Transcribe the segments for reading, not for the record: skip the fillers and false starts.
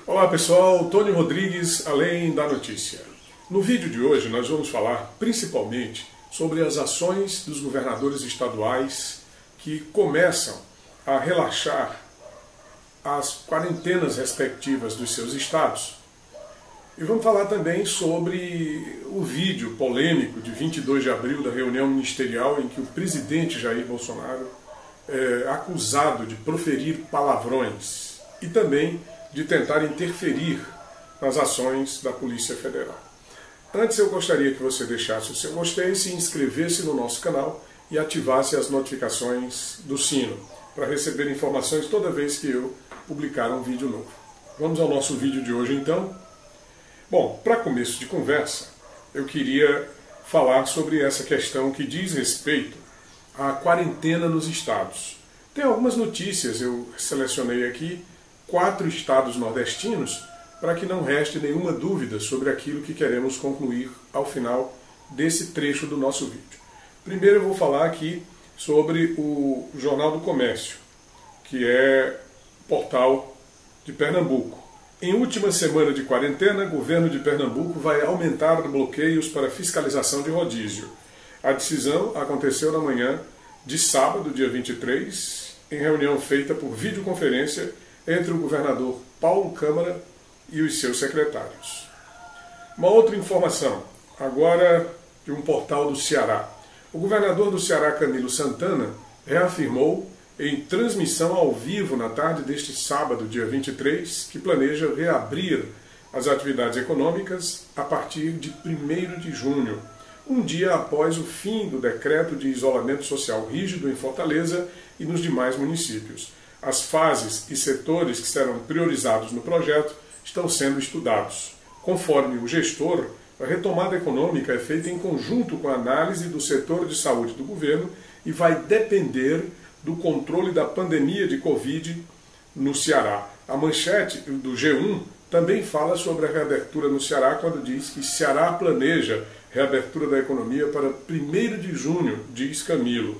Olá pessoal, Tony Rodrigues, Além da Notícia. No vídeo de hoje nós vamos falar principalmente sobre as ações dos governadores estaduais que começam a relaxar as quarentenas respectivas dos seus estados. E vamos falar também sobre o vídeo polêmico de 22 de abril da reunião ministerial em que o presidente Jair Bolsonaro é acusado de proferir palavrões e também de tentar interferir nas ações da Polícia Federal. Antes eu gostaria que você deixasse o seu gostei, se inscrevesse no nosso canal e ativasse as notificações do sino para receber informações toda vez que eu publicar um vídeo novo. Vamos ao nosso vídeo de hoje então. Bom, para começo de conversa, eu queria falar sobre essa questão que diz respeito à quarentena nos estados. Tem algumas notícias, eu selecionei aqui 4 estados nordestinos para que não reste nenhuma dúvida sobre aquilo que queremos concluir ao final desse trecho do nosso vídeo. Primeiro eu vou falar aqui sobre o Jornal do Comércio, que é o portal de Pernambuco. Em última semana de quarentena, o governo de Pernambuco vai aumentar bloqueios para fiscalização de rodízio. A decisão aconteceu na manhã de sábado, dia 23, em reunião feita por videoconferência entre o governador Paulo Câmara e os seus secretários. Uma outra informação, agora de um portal do Ceará. O governador do Ceará, Camilo Santana, reafirmou em transmissão ao vivo na tarde deste sábado, dia 23, que planeja reabrir as atividades econômicas a partir de 1º de junho, um dia após o fim do decreto de isolamento social rígido em Fortaleza e nos demais municípios. As fases e setores que serão priorizados no projeto estão sendo estudados. Conforme o gestor, a retomada econômica é feita em conjunto com a análise do setor de saúde do governo e vai depender do controle da pandemia de Covid no Ceará. A manchete do G1 também fala sobre a reabertura no Ceará quando diz que Ceará planeja reabertura da economia para 1º de junho, diz Camilo.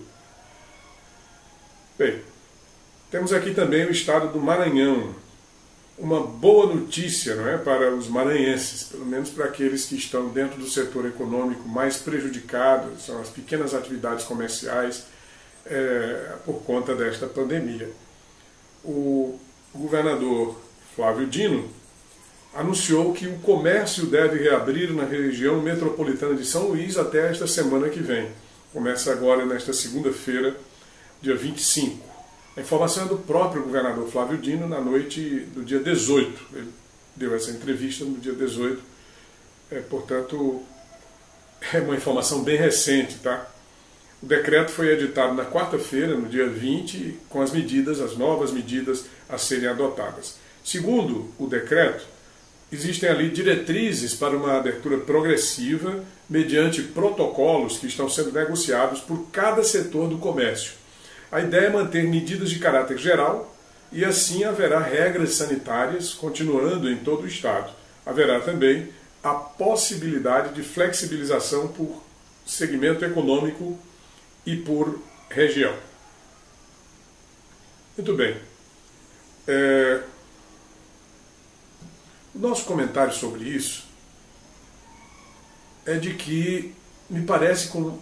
Bem, temos aqui também o estado do Maranhão. Uma boa notícia, não é, para os maranhenses, pelo menos para aqueles que estão dentro do setor econômico mais prejudicado, são as pequenas atividades comerciais, por conta desta pandemia. O governador Flávio Dino anunciou que o comércio deve reabrir na região metropolitana de São Luís até esta semana que vem. Começa agora nesta segunda-feira, dia 25. A informação é do próprio governador Flávio Dino na noite do dia 18. Ele deu essa entrevista no dia 18. Portanto, é uma informação bem recente, tá? O decreto foi editado na quarta-feira, no dia 20, com as novas medidas a serem adotadas. Segundo o decreto, existem ali diretrizes para uma abertura progressiva mediante protocolos que estão sendo negociados por cada setor do comércio. A ideia é manter medidas de caráter geral e assim haverá regras sanitárias continuando em todo o estado. Haverá também a possibilidade de flexibilização por segmento econômico e por região. Muito bem. O nosso comentário sobre isso é de que me parece com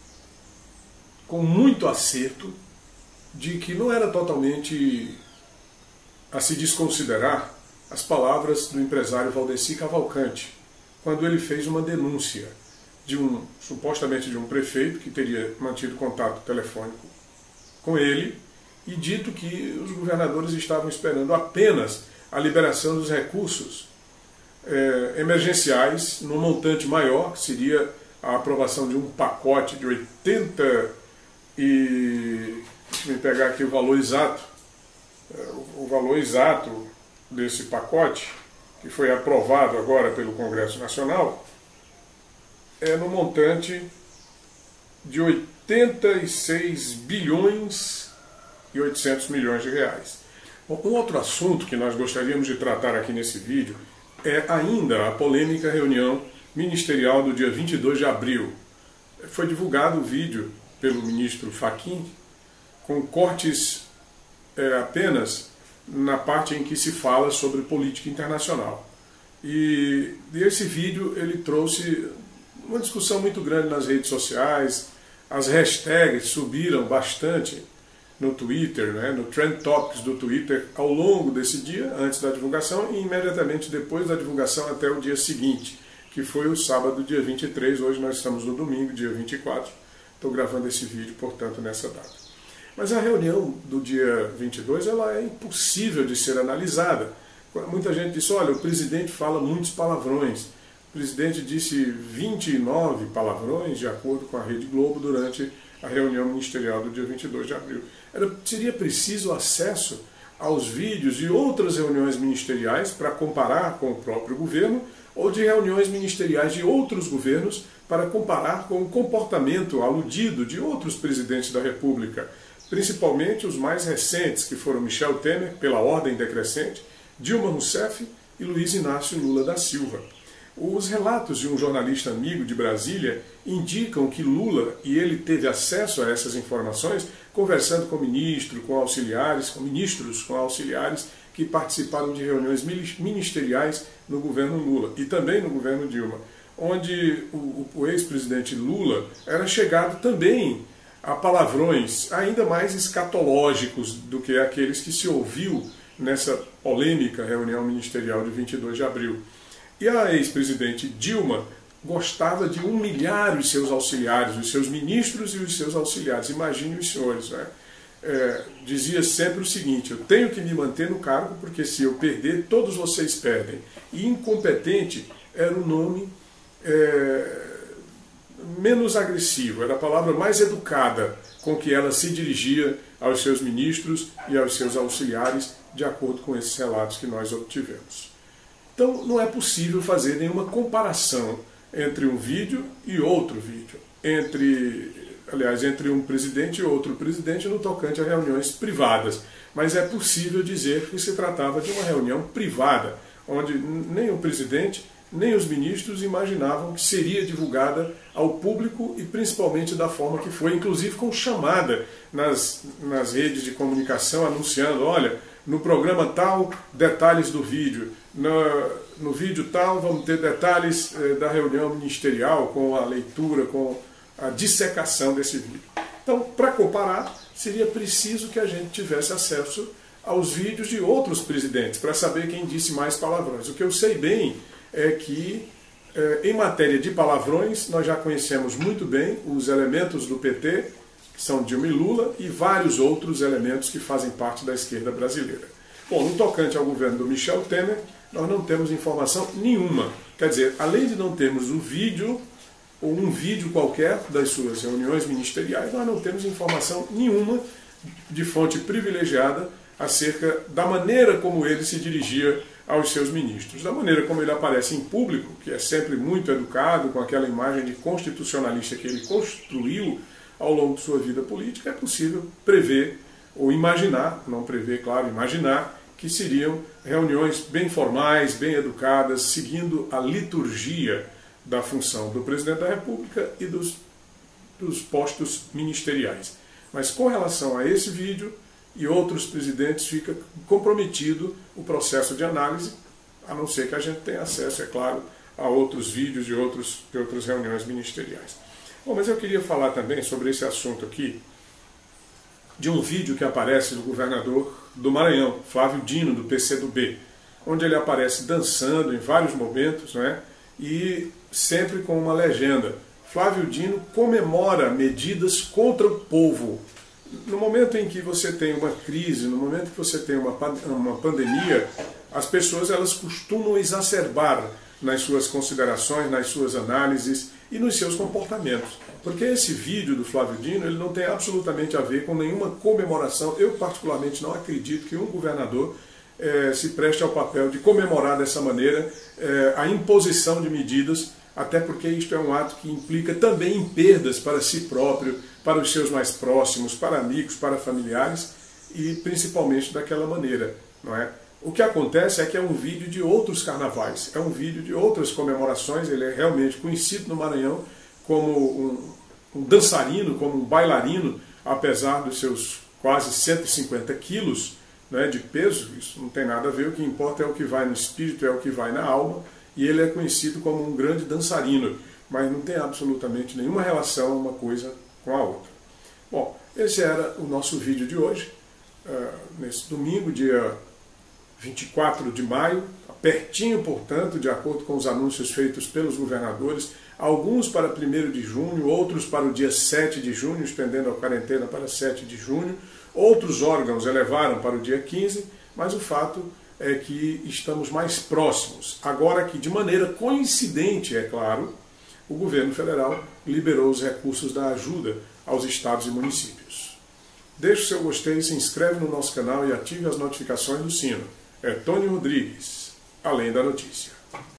muito acerto de que não era totalmente a se desconsiderar as palavras do empresário Valdeci Cavalcante, quando ele fez uma denúncia supostamente de um prefeito que teria mantido contato telefônico com ele e dito que os governadores estavam esperando apenas a liberação dos recursos emergenciais num montante maior, que seria a aprovação de um pacote de 80 e... Deixa eu pegar aqui o valor exato. O valor exato desse pacote, que foi aprovado agora pelo Congresso Nacional, é no montante de 86 bilhões e 800 milhões de reais. Bom, um outro assunto que nós gostaríamos de tratar aqui nesse vídeo é ainda a polêmica reunião ministerial do dia 22 de abril. Foi divulgado o vídeo pelo ministro Fachin com cortes apenas na parte em que se fala sobre política internacional. E esse vídeo ele trouxe uma discussão muito grande nas redes sociais, as hashtags subiram bastante no Twitter, né, no Trend Topics do Twitter ao longo desse dia, antes da divulgação, e imediatamente depois da divulgação até o dia seguinte, que foi o sábado, dia 23, hoje nós estamos no domingo, dia 24, estou gravando esse vídeo, portanto, nessa data. Mas a reunião do dia 22 ela é impossível de ser analisada. Muita gente disse, olha, o presidente fala muitos palavrões. O presidente disse 29 palavrões, de acordo com a Rede Globo, durante a reunião ministerial do dia 22 de abril. Seria preciso acesso aos vídeos de outras reuniões ministeriais para comparar com o próprio governo, ou de reuniões ministeriais de outros governos para comparar com o comportamento aludido de outros presidentes da República, principalmente os mais recentes, que foram Michel Temer, pela ordem decrescente, Dilma Rousseff e Luiz Inácio Lula da Silva. Os relatos de um jornalista amigo de Brasília indicam que Lula, e ele teve acesso a essas informações, conversando com ministros, com auxiliares que participaram de reuniões ministeriais no governo Lula e também no governo Dilma, onde o ex-presidente Lula era chegado também a palavrões ainda mais escatológicos do que aqueles que se ouviu nessa polêmica reunião ministerial de 22 de abril. E a ex-presidente Dilma gostava de humilhar os seus auxiliares, os seus ministros e os seus auxiliares. Imagine os senhores, né? Dizia sempre o seguinte, eu tenho que me manter no cargo porque se eu perder, todos vocês perdem. E incompetente era o nome menos agressivo, era a palavra mais educada com que ela se dirigia aos seus ministros e aos seus auxiliares, de acordo com esses relatos que nós obtivemos. Então não é possível fazer nenhuma comparação entre um vídeo e outro vídeo, entre um presidente e outro presidente no tocante a reuniões privadas, mas é possível dizer que se tratava de uma reunião privada, onde nem o presidente nem os ministros imaginavam que seria divulgada ao público e principalmente da forma que foi, inclusive com chamada nas redes de comunicação anunciando, olha, no programa tal, detalhes do vídeo, no vídeo tal vamos ter detalhes da reunião ministerial com a leitura, com a dissecação desse vídeo. Então, para comparar, seria preciso que a gente tivesse acesso aos vídeos de outros presidentes, para saber quem disse mais palavrões. O que eu sei bem é que, em matéria de palavrões, nós já conhecemos muito bem os elementos do PT, que são Dilma e Lula, e vários outros elementos que fazem parte da esquerda brasileira. Bom, no tocante ao governo do Michel Temer, nós não temos informação nenhuma. Quer dizer, além de não termos o vídeo, ou um vídeo qualquer das suas reuniões ministeriais, nós não temos informação nenhuma de fonte privilegiada acerca da maneira como ele se dirigia aos seus ministros. Da maneira como ele aparece em público, que é sempre muito educado, com aquela imagem de constitucionalista que ele construiu ao longo de sua vida política, é possível prever, ou imaginar, não prever, claro, imaginar, que seriam reuniões bem formais, bem educadas, seguindo a liturgia da função do presidente da República e dos postos ministeriais. Mas com relação a esse vídeo e outros presidentes, fica comprometido o processo de análise, a não ser que a gente tenha acesso, é claro, a outros vídeos de outras reuniões ministeriais. Bom, mas eu queria falar também sobre esse assunto aqui, de um vídeo que aparece do governador do Maranhão, Flávio Dino, do PCdoB, onde ele aparece dançando em vários momentos, né, e sempre com uma legenda. Flávio Dino comemora medidas contra o povo. No momento em que você tem uma crise, no momento que você tem uma pandemia, as pessoas elas costumam exacerbar nas suas considerações, nas suas análises e nos seus comportamentos. Porque esse vídeo do Flávio Dino ele não tem absolutamente a ver com nenhuma comemoração. Eu particularmente não acredito que um governador se preste ao papel de comemorar dessa maneira a imposição de medidas, até porque isto é um ato que implica também em perdas para si próprio, para os seus mais próximos, para amigos, para familiares e principalmente daquela maneira, não é? O que acontece é que é um vídeo de outros carnavais, é um vídeo de outras comemorações, ele é realmente conhecido no Maranhão como um dançarino, como um bailarino, apesar dos seus quase 150 quilos, né, de peso, isso não tem nada a ver, o que importa é o que vai no espírito, é o que vai na alma, e ele é conhecido como um grande dançarino, mas não tem absolutamente nenhuma relação uma coisa com a outra. Bom, esse era o nosso vídeo de hoje, nesse domingo, dia 24 de maio, pertinho, portanto, de acordo com os anúncios feitos pelos governadores, alguns para 1º de junho, outros para o dia 7 de junho, estendendo a quarentena para 7 de junho, outros órgãos elevaram para o dia 15, mas o fato é que estamos mais próximos. Agora que, de maneira coincidente, é claro, o governo federal liberou os recursos da ajuda aos estados e municípios. Deixe o seu gostei, se inscreve no nosso canal e ative as notificações do sino. É Tony Rodrigues, Além da Notícia.